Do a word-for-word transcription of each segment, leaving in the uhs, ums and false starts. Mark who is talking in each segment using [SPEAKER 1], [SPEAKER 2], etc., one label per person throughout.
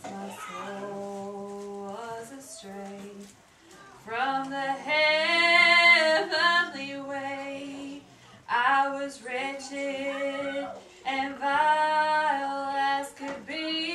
[SPEAKER 1] My soul was astray from the heavenly way. I was wretched and vile as could be.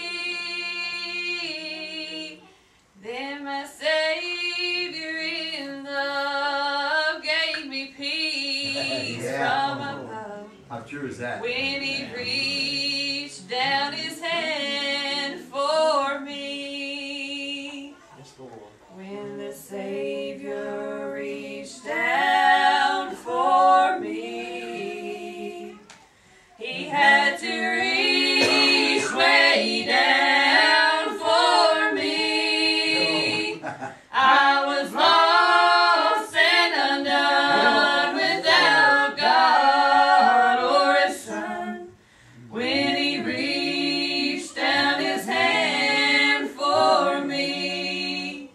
[SPEAKER 1] Then my Savior in love gave me peace
[SPEAKER 2] Yeah.
[SPEAKER 1] from above.
[SPEAKER 2] How true is that?
[SPEAKER 1] When He reached down His hand for me. When the Savior reached down for me, He had to reach way down for me. I was lost and undone without God or His Son. When He reached down His hand for me,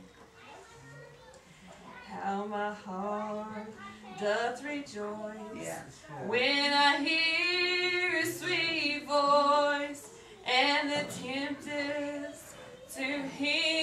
[SPEAKER 1] how my heart doth rejoice
[SPEAKER 2] Yes.
[SPEAKER 1] when I hear His sweet voice, and the temptest to Him